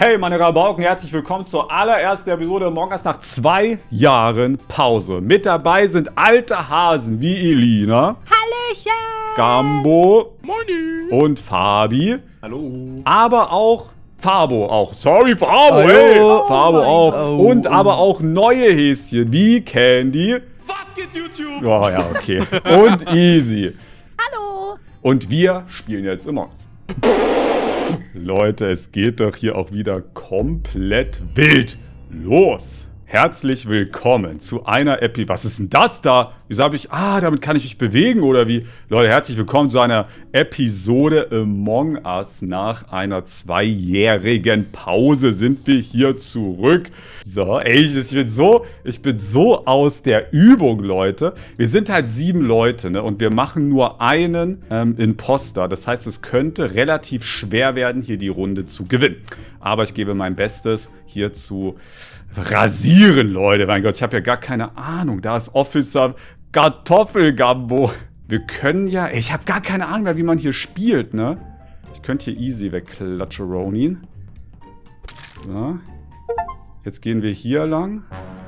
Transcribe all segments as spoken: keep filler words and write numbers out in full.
Hey meine Rabauken, herzlich willkommen zur allerersten Episode Among Us nach zwei Jahren Pause. Mit dabei sind alte Hasen wie Elina, Hallöchen, Gambo Moini und Fabi. Hallo. Aber auch Fabo auch. Sorry, Fabo, Hallo. hey. Oh Fabo auch. Gott. Und aber auch neue Häschen wie Candy. Was geht YouTube? Oh ja, okay. Und Easy. hallo. Und wir spielen jetzt Among Us. Leute, es geht doch hier auch wieder komplett wild los. Herzlich willkommen zu einer Epi... Was ist denn das da? Wieso habe ich... Ah, damit kann ich mich bewegen oder wie? Leute, herzlich willkommen zu einer Episode Among Us. Nach einer zweijährigen Pause sind wir hier zurück. So, ey, ich bin so... Ich bin so aus der Übung, Leute. Wir sind halt sieben Leute, ne? Und wir machen nur einen ähm, Imposter. Das heißt, es könnte relativ schwer werden, hier die Runde zu gewinnen. Aber ich gebe mein Bestes, hier zu... rasieren, Leute. Mein Gott, ich habe ja gar keine Ahnung. Da ist Officer Kartoffelgambo. Wir können ja... Ey, ich habe gar keine Ahnung mehr, wie man hier spielt, ne? Ich könnte hier easy wegklatscheronin. So. Jetzt gehen wir hier lang.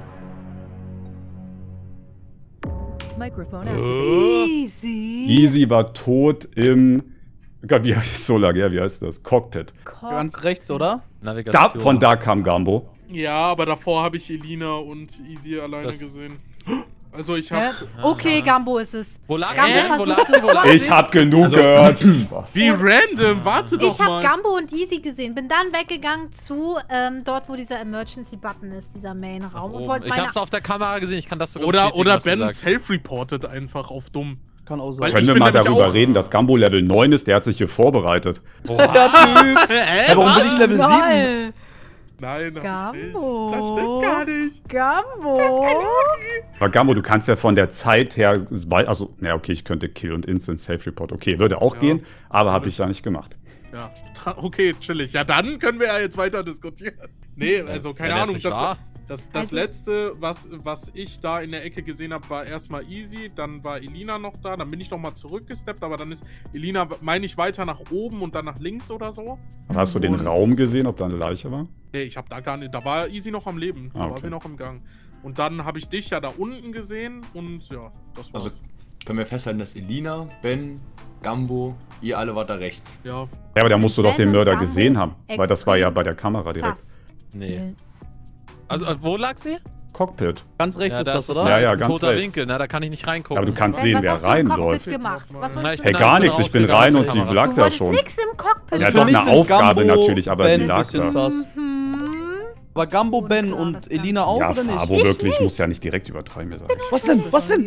Mikrofon Äh. Easy. Easy war tot im... Gott, wie heißt so lange? Ja, wie heißt das? Cockpit. Ganz rechts, oder? Da, Navigation. von da kam Gambo. Ja, aber davor habe ich Elina und Easy alleine Das- gesehen. Also ich Hä? habe... Okay, Gambo ist es. Wo lag Gambo die denn? Wo versucht lag die? Wo lag Ich hab genug gehört. Spaß. Wie random, warte doch Ich habe mal. Gambo und Easy gesehen, bin dann weggegangen zu ähm, dort, wo dieser Emergency-Button ist, dieser Main-Raum. Und wollte Ich meine... hab's auf der Kamera gesehen, ich kann das sogar Oder, bestätigen, oder was du Ben sagst. self-reportet einfach auf dumm. Kann auch Weil sein. ich Können wir bin mal nämlich darüber auch- reden, dass Gambo Level neun ist? Der hat sich hier vorbereitet. Der Typ. Hä? Warum bin ich Level sieben? Lol. Nein, das Gambo. Nicht. Das stimmt gar nicht. Gambo. Aber Gambo, du kannst ja von der Zeit her, also, na okay, ich könnte Kill und Instant Safe Report. Okay, würde auch Ja. gehen, aber habe ich ja nicht gemacht. Ja, tra- okay, chillig. Ja, dann können wir ja jetzt weiter diskutieren. Nee, also keine Ja, wär's Ahnung. nicht Das, wahr? das, das Also- letzte, was, was ich da in der Ecke gesehen habe, war erstmal Easy. Dann war Elina noch da. Dann bin ich noch mal zurückgesteppt. Aber dann ist Elina, meine ich, weiter nach oben und dann nach links oder so. Aber hast du den Und- Raum gesehen, ob da eine Leiche war? Nee, ich habe da gar nicht. Da war Easy noch am Leben. Da Ah, war okay. sie noch im Gang. Und dann habe ich dich ja da unten gesehen. Und ja, das war's. Also können wir festhalten, dass Elina, Ben, Gambo, ihr alle wart da rechts. ja. Ja, aber da musst du doch Ben den und Mörder Gambo gesehen haben, weil das war ja extrem bei der Kamera direkt. Sass. Nee. Also, äh, wo lag sie? Cockpit. Ganz rechts ist das, ist oder? Ja, ja, ein ganz toter rechts. Winkel, ne? Da kann ich nicht reingucken. Aber du kannst Ben, sehen, was wer hast du im Cockpit reinläuft. gemacht? Was Na, wolltest ich du Hey, bin gar einfach nichts, ich bin rausgegangen rein aus und der sie Kamera. lag Du da wolltest schon. nix im Cockpit. Ja, Für doch, mich eine sind Aufgabe Gambo, natürlich, aber Ben sie lag bisschen da. sass. Mhm. Aber Gambo, Ben Unklar, und das Elina auch, Ja, oder nicht? Fabo wirklich, muss ja nicht direkt übertreiben, mir sagen. Was denn? Was denn?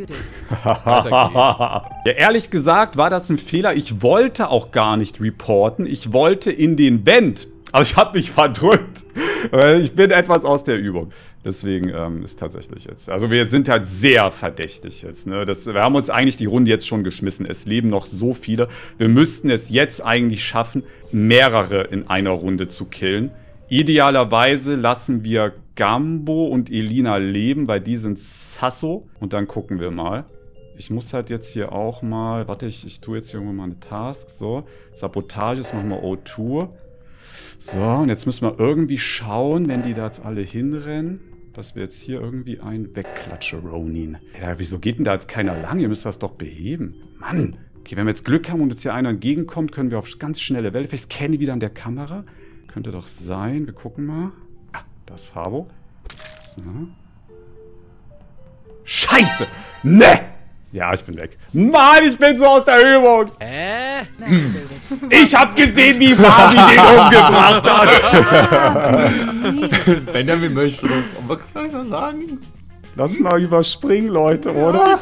Ja, ehrlich gesagt war das ein Fehler. Ich wollte auch gar nicht reporten. Ich wollte in den Vent. Aber ich habe mich verdrückt. Weil ich bin etwas aus der Übung. Deswegen ähm, ist tatsächlich jetzt... Also wir sind halt sehr verdächtig jetzt. Ne? Das, wir haben uns eigentlich die Runde jetzt schon geschmissen. Es leben noch so viele. Wir müssten es jetzt eigentlich schaffen, mehrere in einer Runde zu killen. Idealerweise lassen wir Gambo und Elina leben, weil die sind Sasso. Und dann gucken wir mal. Ich muss halt jetzt hier auch mal... Warte, ich, ich tue jetzt hier irgendwann mal eine Task. So, Sabotage, das machen wir O zwei. So, und jetzt müssen wir irgendwie schauen, wenn die da jetzt alle hinrennen, dass wir jetzt hier irgendwie einen wegklatsche, Ronin. Ja, wieso geht denn da jetzt keiner lang? Ihr müsst das doch beheben. Mann. Okay, wenn wir jetzt Glück haben und jetzt hier einer entgegenkommt, können wir auf ganz schnelle Welle. Vielleicht ist Kenny wieder an der Kamera. Könnte doch sein. Wir gucken mal. Ah, da ist Fabo. So. Scheiße! Ne! Ja, ich bin weg. Mann, ich bin so aus der Übung. Äh? Ich hab gesehen, wie Fabi den umgebracht hat. Benjamin möchte doch aber gleich was sagen. Lass mal überspringen, Leute, oder?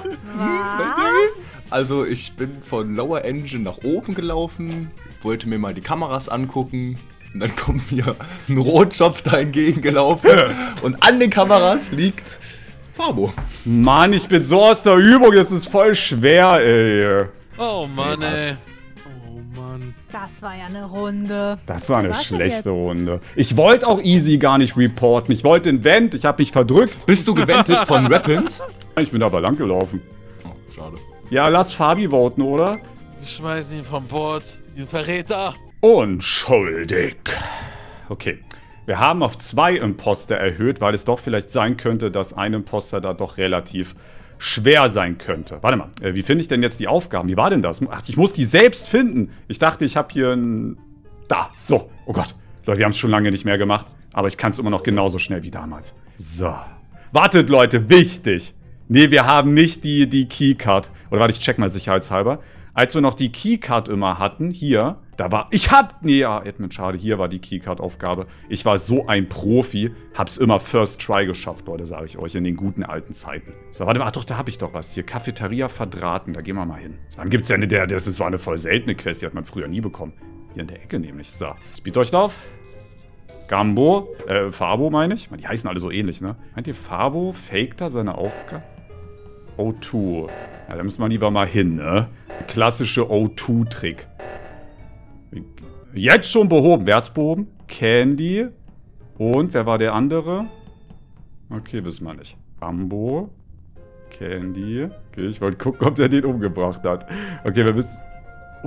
Also ich bin von Lower Engine nach oben gelaufen, wollte mir mal die Kameras angucken. Und dann kommt mir ein Rotschopf da entgegengelaufen. Und an den Kameras liegt Fabo. Mann, ich bin so aus der Übung, das ist voll schwer, ey. Oh Mann, Nee, passt. ey. Oh Mann. Das war ja eine Runde. Das war eine Was denn schlechte jetzt? Runde. Ich wollte auch Easy gar nicht reporten. Ich wollte den Vent, ich hab mich verdrückt. Bist du gewendet von Weapons? Ich bin aber lang gelaufen. Oh, schade. Ja, lass Fabi voten, oder? Wir schmeißen ihn vom Bord. Diesen Verräter. Unschuldig. Okay. Wir haben auf zwei Imposter erhöht, weil es doch vielleicht sein könnte, dass ein Imposter da doch relativ schwer sein könnte. Warte mal, äh, wie finde ich denn jetzt die Aufgaben? Wie war denn das? Ach, ich muss die selbst finden. Ich dachte, ich habe hier ein... Da, so. Oh Gott. Leute, wir haben es schon lange nicht mehr gemacht. Aber ich kann es immer noch genauso schnell wie damals. So. Wartet, Leute, wichtig. Nee, wir haben nicht die, die Keycard. Oder warte, ich check mal sicherheitshalber. Als wir noch die Keycard immer hatten, hier, da war... Ich hab... Nee, ja, Edmund, schade, hier war die Keycard-Aufgabe. Ich war so ein Profi, hab's immer First Try geschafft, Leute, sage ich euch, in den guten alten Zeiten. So, warte mal, ach doch, da hab ich doch was. Hier, Cafeteria verdrahten, da gehen wir mal hin. Dann gibt's ja eine, der, das war eine voll seltene Quest, die hat man früher nie bekommen. Hier in der Ecke nämlich. So, Speeddurchlauf. Gambo, äh, Fabo meine ich. Die heißen alle so ähnlich, ne? Meint ihr, Fabo faked da seine Aufgabe? O zwei. Ja, da müssen wir lieber mal hin, ne? Klassische O zwei Trick. Jetzt schon behoben. Wer hat's behoben? Candy. Und wer war der andere? Okay, wissen wir nicht. Gambo. Candy. Okay, ich wollte gucken, ob der den umgebracht hat. Okay, wir wissen... Oh.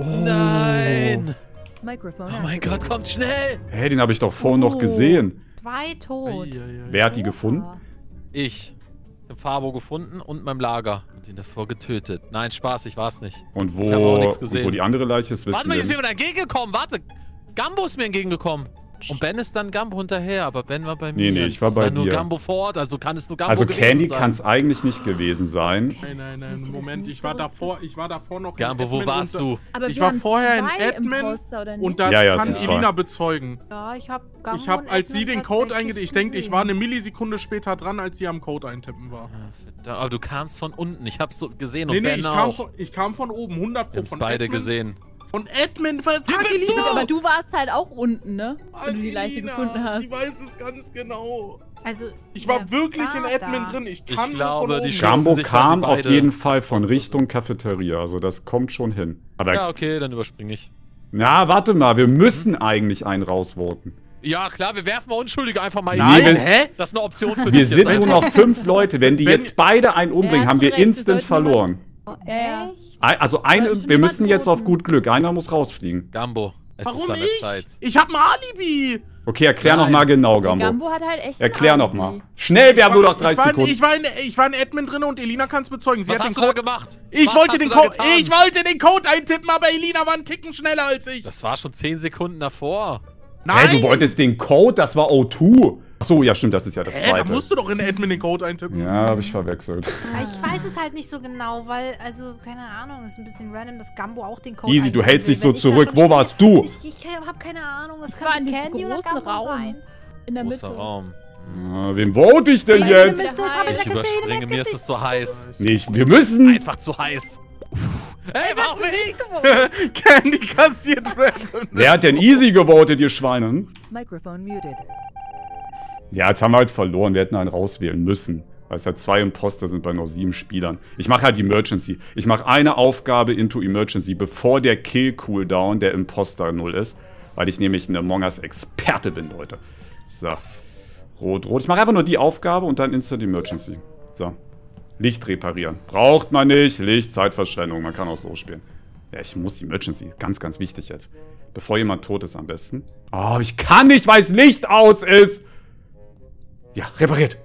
Nein! Microphone Oh mein Gott, kommt schnell! Hä, hey, den habe ich doch vorhin noch gesehen. Zwei tot. Wer hat die gefunden? Ich. Ich hab Fabo gefunden und meinem Lager. Und ihn davor getötet. Nein, Spaß, ich war's nicht. Und wo, Ich hab auch nichts und gesehen. wo die andere Leiche ist, wissen Warte mal, wir hier ist nicht. jemand entgegengekommen. Warte. Gambo ist mir entgegengekommen. Und Ben ist dann Gambo hinterher, aber Ben war bei mir. Nee, nee, ich war Es bei war nur dir. Gambo vor Ort, also kann es nur Gambo Also gewesen Candy sein. kann es eigentlich nicht gewesen sein. Nein, nein, nein, Kannst du das Moment, nicht ich war so- davor, ich war davor noch Gambo, in wo Admin warst und, du? Aber Ich wir war haben vorher in zwei Admin Imposter, oder nicht? und das Ja, ja, es kann sind zwei. Elina bezeugen. Ja, ich hab Gambo Ich habe, und als sie Edmund den Code tatsächlich eingetippt, ich denke, ich gesehen. war eine Millisekunde später dran, als sie am Code eintippen war. Da- Aber du kamst von unten. Ich hab's so gesehen Nee, und nee, Ben ich kam, auch. von, ich kam von oben, hundert Wir Pro haben's von beide Admin, gesehen. Von Admin, frag bist Elina! Aber du warst halt auch unten, ne? Wo du die Leiche Elina, gefunden hast. Sie weiß es ganz genau. Also, Ich war wer wirklich in war Admin da? drin. Ich Ich kann glaube, nur von die oben. Schützen Gambo sich, weil kam sie auf beide- jeden Fall von Richtung Cafeteria. Also das kommt schon hin. Aber Ja, okay, dann überspringe ich. na, warte mal, wir müssen eigentlich einen rausvoten. Ja, klar, wir werfen mal Unschuldige einfach mal Nein, hin. hä? Das ist eine Option für Wir dich. sind jetzt nur einfach. noch fünf Leute. Wenn die Wenn- jetzt beide einen umbringen, Ja, haben wir hast du recht, wir instant sollten mal- verloren. Ja, ja. Ein- Also Aber eine, schon wir jemand müssen jetzt auf toten. gut Glück. Einer muss rausfliegen. Gambo, es ist Warum an der ich? Zeit. Ich hab ein Alibi! Okay, erklär Nein. noch mal genau, Der Gambo. Gambo hat halt echt Erklär ein noch Alibi. mal. Schnell, wir haben nur noch Ich dreißig war, Sekunden. ich, war in, ich war in Admin drin und Elina kann es bezeugen. Sie Was hat hast den du da Code. gemacht? Ich Was wollte hast den du da Code. getan? Ich wollte den Code eintippen, aber Elina war einen Ticken schneller als ich. Das war schon zehn Sekunden davor. Nein! Hä, du wolltest den Code? Das war O zwei. Achso, ja stimmt, das ist ja das Hä, da zweite. musst du doch in Admin den Code eintippen. Ja, habe ich verwechselt. Aber ich weiß es halt nicht so genau, weil, also, keine Ahnung, ist ein bisschen random, dass Gambo auch den Code Easy, du eingeben hältst will. dich so Wenn ich da zurück. schon Wo stehe- warst du? Ich, ich hab keine Ahnung, es Ich war in könnte dem Candy oder großen Gambo Raum. sein. In der Mitte. Großer Raum. Ja, wen vote ich denn Meine jetzt? Mist, das hab Ich ich ja überspringe, gesehen, mir ist es zu heiß. Nee, ich- wir müssen. Einfach zu heiß. Hey, warum ich? Candy kassiert random. Wer hat denn Easy gewotet, ihr Schweinen? Microphone muted. Ja, jetzt haben wir halt verloren. Wir hätten einen rauswählen müssen. Weil es halt zwei Imposter sind bei noch sieben Spielern. Ich mache halt Emergency. Ich mache eine Aufgabe into Emergency, bevor der Kill-Cooldown der Imposter null ist. Weil ich nämlich ein Among Us Experte bin, Leute. So. Rot, rot. Ich mache einfach nur die Aufgabe und dann Instant Emergency. So. Licht reparieren. Braucht man nicht. Licht, Zeitverschwendung. Man kann auch so spielen. Ja, ich muss Emergency. Ganz, ganz wichtig jetzt. Bevor jemand tot ist am besten. Oh, ich kann nicht, weil es Licht aus ist. Ja, repariert.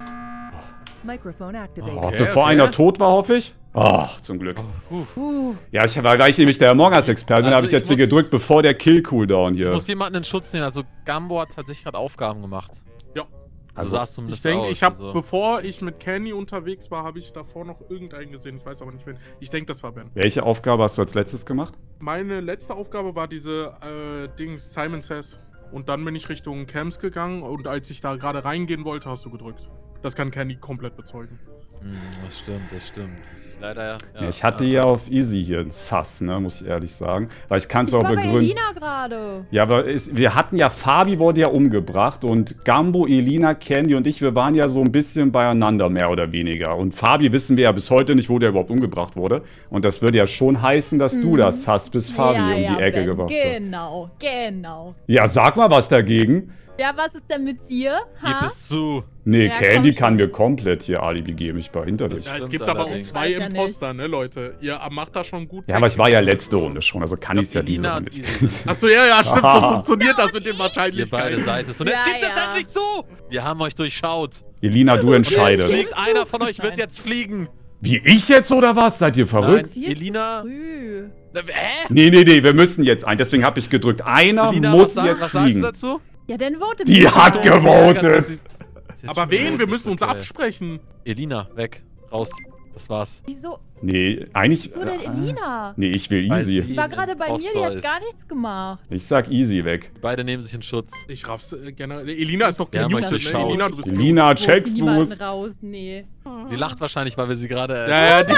Microphone activated. Oh, Okay, bevor okay. einer tot war, hoffe ich. Ach, zum Glück. Uh, Ja, ich, weil weil ich nämlich der Among Us-Experte bin, Also habe ich ich jetzt hier muss- gedrückt, bevor der Kill-Cooldown Ich hier. muss jemanden in Schutz nehmen. Also Gambo hat tatsächlich gerade Aufgaben gemacht. Ja. Also, Also, sah es Ich zumindest denke, aus. ich habe, also. bevor ich mit Candy unterwegs war, habe ich davor noch irgendeinen gesehen. Ich weiß aber nicht wen. Ich denke, das war Ben. Welche Aufgabe hast du als letztes gemacht? Meine letzte Aufgabe war diese äh, Dings Simon Says. Und dann bin ich Richtung Camps gegangen und als ich da gerade reingehen wollte, hast du gedrückt. Das kann Candy komplett bezeugen. Hm, das stimmt, das stimmt. Muss ich leider ja. Ja, ich hatte ja auf Easy hier einen Sass, ne, muss ich ehrlich sagen. Weil ich kann es ich auch war bei begründen. Elina gerade. Ja, aber es, wir hatten ja, Fabi wurde ja umgebracht und Gambo, Elina, Candy und ich, wir waren ja so ein bisschen beieinander, mehr oder weniger. Und Fabi wissen wir ja bis heute nicht, wo der überhaupt umgebracht wurde. Und das würde ja schon heißen, dass du das hast, bis Fabi ja, um die ja, Ecke Ben, gebracht hat. Genau, genau. Ja, sag mal was dagegen. Ja, was ist denn mit dir? Gib Ha? es zu. Nee, Ja, Candy komm kann schon. mir komplett hier Alibi geben. Ich war hinter dir. Das Ja, es Stimmt gibt aber auch allerdings. zwei Weiß ja Imposter, ne, Leute? Ihr macht da schon gut. Ja, aber ich war ja letzte Runde schon, also kann ich es ja diese Elina Runde und nicht. Easy sind Achso, ja, ja, stimmt, so Ah. funktioniert das mit den Ihr beide Wahrscheinlichkeiten. seid es. Und jetzt Ja, gibt es ja. endlich zu! Wir haben euch durchschaut. Elina, du Jetzt entscheidest. fliegt einer von euch, wird Nein. jetzt fliegen. Wie, ich jetzt oder was? Seid ihr verrückt? Nein, Elina. Früh. Äh, Hä? Nee, nee, nee, wir müssen jetzt ein. Deswegen habe ich gedrückt. Einer Elina, muss was, sag, jetzt was sagst du fliegen. dazu? Ja, dann vote Die mich. hat Sie ärgert gewotet. sich. Sie hat Aber schon wen? Wir gewotet, müssen uns okay. absprechen. Elina, weg. Raus. Das war's. Wieso? Nee, eigentlich. Wieso denn Elina? Nee, ich will Weil easy. sie- Die war gerade bei mir, die Imposter hat ist. gar nichts gemacht. Ich sag easy weg. Beide nehmen sich in Schutz. Ich raff's äh, gerne. Elina ist noch Wir haben euch gemutet, ne? durchschaut. Elina, du bist Elina, Vote checkst niemanden du's? raus, nee. Sie lacht wahrscheinlich, weil wir sie gerade... äh, Ja, ja, die,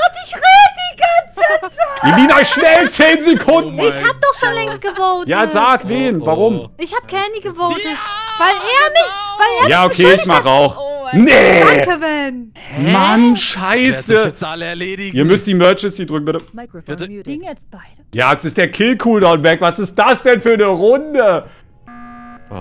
Elina, schnell! zehn Sekunden! Oh Ich hab doch schon längst gewotet. Ja, sag wen. Oh. Warum? Ich hab Candy gewotet. Weil er mich, weil er Ja, okay, ich mach auch. Oh, mein Nee! Danke, Ben. Mann, Wer sich scheiße! jetzt alle erledigen. Ihr müsst die Emergency drücken, bitte. Ding muted. jetzt beide. Ja, jetzt ist der Kill-Cooldown weg. Was ist das denn für eine Runde? Oh,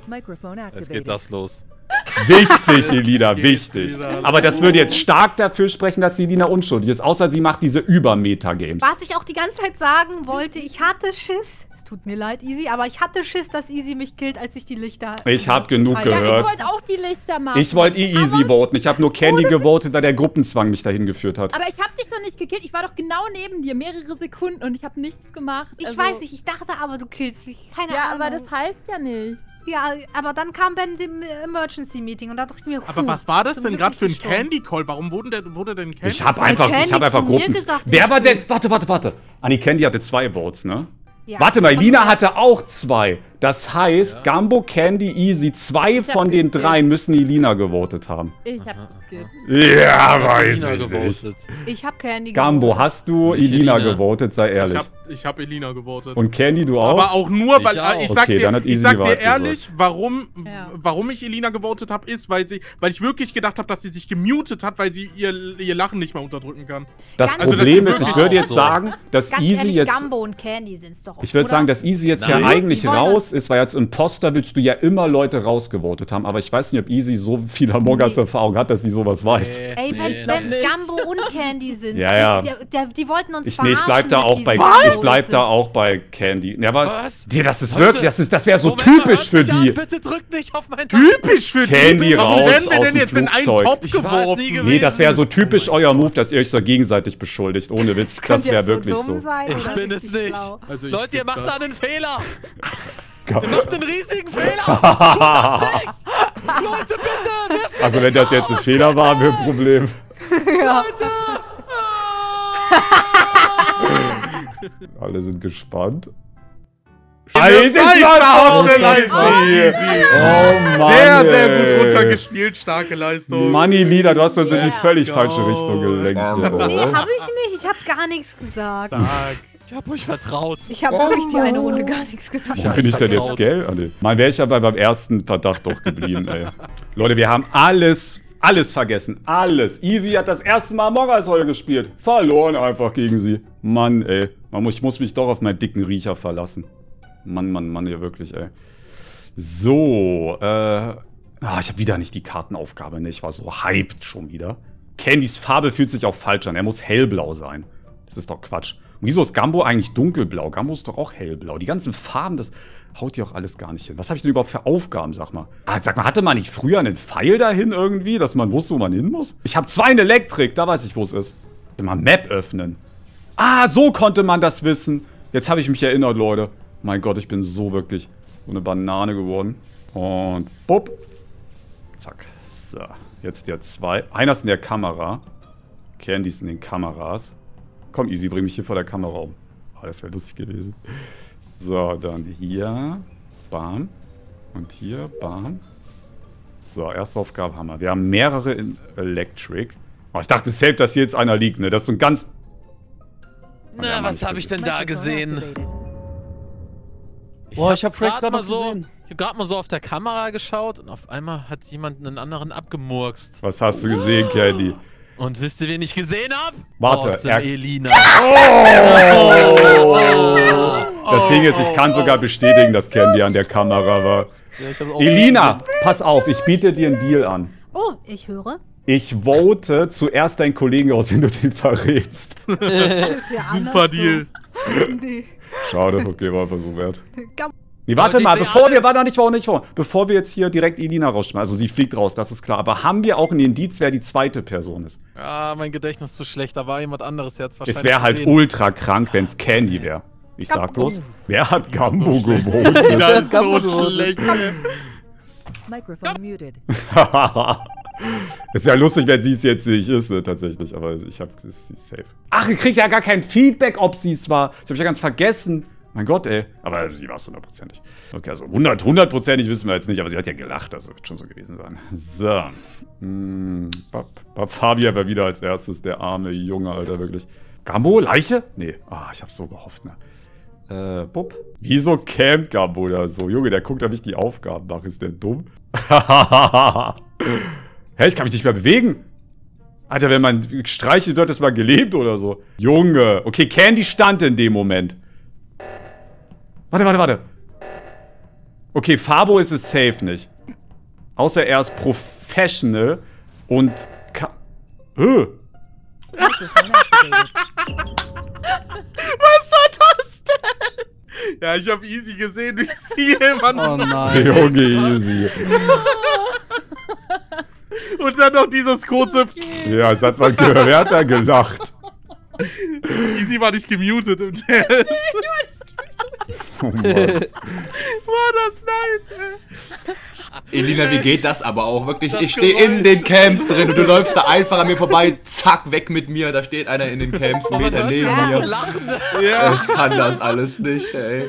Jetzt geht das los. wichtig, Elina, geht's wichtig. wieder Aber das würde jetzt stark dafür sprechen, dass Elina unschuldig ist. Außer sie macht diese Über-Meta-Games. Was ich auch die ganze Zeit sagen wollte, ich hatte Schiss. Es tut mir leid, Easy, aber ich hatte Schiss, dass Easy mich killt, als ich die Lichter... Ich hab genug Ja, Ja, ich gehört. wollte auch die Lichter machen. Ich wollte eh easy voten. Ich habe nur Candy gewotet, weil der Gruppenzwang mich dahin geführt hat. Aber ich hab dich doch nicht gekillt. Ich war doch genau neben dir, mehrere Sekunden und ich habe nichts gemacht. Ich Also- weiß nicht, ich dachte aber, du killst mich. Keine Ja, Ahnung. aber das heißt ja nicht. Ja, aber dann kam Ben im Emergency Meeting und da dachte ich mir, aber puh, was war das zum denn Glück gerade nicht für ein gestorben. Candy Call? Warum wurde, der, wurde denn Candy Ich habe Call? einfach, Candy ich habe einfach zu mir Gruppen. gesagt, Wer ich war denn? will. Warte, warte, warte. Anni Candy hatte zwei Votes, ne? Ja. Warte mal, Und Lina wer- hatte auch zwei. Das heißt, Gambo, Candy, Easy, zwei hab von den geskippt. drei müssen Elina gewotet haben. Ich hab geskippt. Ja, weiß Elina ich nicht. gewotet. Ich hab Candy Gambo, gewotet. hast du Nicht Elina Elina. gewotet? Sei Ich ehrlich. hab, ich hab Elina gewotet. Und Candy, du auch? Aber auch nur, Ich weil auch. äh, ich sag Okay, dann dir, hat ich Easy sag die dir Wahrheit ehrlich, warum, Ja. warum ich Elina gewotet habe, ist, weil sie, weil ich wirklich gedacht habe, dass sie sich gemutet hat, weil sie ihr, ihr Lachen nicht mehr unterdrücken kann. das Ganz- Also das Problem ist ist, ich wirklich würde auch jetzt so. sagen, dass Ganz Easy ehrlich, jetzt... Gambo und Candy sind's doch. Ich würde oder? sagen, dass Easy jetzt Nein. ja eigentlich Die wollen raus ist, weil als Imposter willst du ja immer Leute rausgevotet haben. Aber ich weiß nicht, ob Easy so viel Among Us-Erfahrung hat, dass sie sowas weiß. Nee, Ey, nee, wenn, wenn nee. Gambo und Candy sind, Ja, ja. Die, die, die, die wollten uns Ich, nee, ich verarschen bleib da mit auch bei, diesen ich bleib da Roses. auch bei Candy. Ja, aber, Was? dir, das ist Leute, wirklich, das ist, das wäre so Moment mal, typisch hört für mich die. An, bitte drückt nicht auf meinen Typisch für Candy die. Warum raus werden wir aus denn dem jetzt in einen Flugzeug. Topf Ich war's nie geworfen? gewesen. Nee, das wäre so typisch euer Move, dass ihr euch so gegenseitig beschuldigt. Ohne Witz, das Könnt wäre jetzt wirklich so. Dumm so. Sein, Ich oder bin richtig es nicht. schlau? Also ich Leute, ihr geb macht das. da einen Fehler. Gott. Ihr macht einen riesigen Fehler. Tut das nicht. Leute, bitte. wirft Also wenn das jetzt ein Fehler war, wäre ein Problem. Ja. Alle sind gespannt. Ihr Eis seid ist was auf auf der der Leistung. Oh Mann, Sehr, sehr ey. gut runtergespielt. Starke Leistung. Money Leader, du hast uns in die völlig go. falsche Richtung gelenkt. Ähm, hier. Nee, hab ich nicht. Ich hab gar nichts gesagt. Stark. Ich hab euch vertraut. Ich habe wirklich die eine Runde gar nichts gesagt. Wo bin ich denn jetzt, vertraut. gell? Ah, nee. Mal wäre ich aber beim ersten Verdacht doch geblieben, ey. Leute, wir haben alles, alles vergessen. Alles. Easy hat das erste Mal Among Us heute gespielt. Verloren einfach gegen sie. Mann, ey. Man muss, ich muss mich doch auf meinen dicken Riecher verlassen. Mann, Mann, Mann, hier wirklich, ey. So, äh. Ah, ich habe wieder nicht die Kartenaufgabe, ne? Ich war so hyped schon wieder. Candys Farbe fühlt sich auch falsch an. Er muss hellblau sein. Das ist doch Quatsch. Und wieso ist Gambo eigentlich dunkelblau? Gambo ist doch auch hellblau. Die ganzen Farben, das haut hier auch alles gar nicht hin. Was habe ich denn überhaupt für Aufgaben, sag mal? Ah, sag mal, hatte man nicht früher einen Pfeil dahin irgendwie, dass man wusste, wo man hin muss? Ich habe zwei in Elektrik, da weiß ich, wo es ist. Mal Map öffnen. Ah, so konnte man das wissen. Jetzt habe ich mich erinnert, Leute. Mein Gott, ich bin so wirklich so eine Banane geworden. Und bupp. Zack. So, jetzt der zwei. Einer ist in der Kamera. Candy ist in den Kameras. Komm, Easy, bring mich hier vor der Kamera um. Oh, das wäre lustig gewesen. So, dann hier. Bam. Und hier. Bam. So, erste Aufgabe haben wir. Wir haben mehrere in Electric. Oh, ich dachte safe, dass hier jetzt einer liegt, ne? Das ist so ein ganz... Na, was habe ich denn da gesehen? Boah, ich hab Frax grad grad mal noch so, gesehen. ich hab gerade mal so auf der Kamera geschaut und auf einmal hat jemand einen anderen abgemurkst. Was hast du gesehen, Candy? Und wisst ihr, wen ich gesehen hab? Warte, Awesome er- Elina. Das Ding ist, ich kann sogar bestätigen, dass Candy an der Kamera war. Ja, ich hab's auch Elina, pass auf, ich biete dir einen Deal an. Oh, ich höre. Ich vote zuerst deinen Kollegen aus, wenn du den verrätst. Das ist ja Super andersrum. Deal. Nee. Schade, okay, war einfach so wert. Gam- Nee, warte Leute, ich mal, seh bevor wir, alles. warte noch nicht vor, nicht vor, bevor wir jetzt hier direkt Elina rausschmeißen, also sie fliegt raus, das ist klar, aber haben wir auch ein Indiz, wer die zweite Person ist? Ja, mein Gedächtnis ist zu schlecht. Da war jemand anderes jetzt wahrscheinlich. Es wäre halt gesehen. ultra krank, wenn es Candy wäre. Ich sag bloß, wer hat Gambo schlecht. gewotet? Das ist so Gambo- schlecht. ey. Microphone muted. Es wäre lustig, wenn sie es jetzt nicht ist, ne, tatsächlich, aber ich hab, sie ist safe. Ach, ihr kriegt ja gar kein Feedback, ob sie es war. Das hab ich ja ganz vergessen. Mein Gott, ey. Aber sie war es hundertprozentig. Okay, also hundert, hundertprozentig wissen wir jetzt nicht, aber sie hat ja gelacht, also wird schon so gewesen sein. So. Hm, Bab, Bab Fabian war wieder als erstes, der arme Junge, Alter, wirklich. Gambo, Leiche? Nee. Ah, ich hab's so gehofft, ne. Äh, Bub. Wieso campt Gambo da so? Junge, der guckt da nicht die Aufgaben nach. Ist der dumm? Hä, ich kann mich nicht mehr bewegen. Alter, wenn man streichelt, wird das mal gelebt oder so. Junge. Okay, Candy stand in dem Moment. Warte, warte, warte. Okay, Fabo ist es safe nicht. Außer er ist professional und ka Äh. Microphone activated. Was war das denn? Ja, ich habe Easy gesehen, wie sie jemanden. Oh nein. Junge, easy. Und dann noch dieses kurze. Ja, das hat man gehört. Wer hat da gelacht? Easy war nicht gemutet im Test. Oh Mann. War das nice, ey. Elina, wie geht das aber auch? Wirklich, Das ich stehe in Geräusch. den Camps drin und du läufst da einfach an mir vorbei, zack, weg mit mir. Da steht einer in den Camps, einen Meter neben Ja, so mir. lachen. Ja. Ich kann das alles nicht, ey.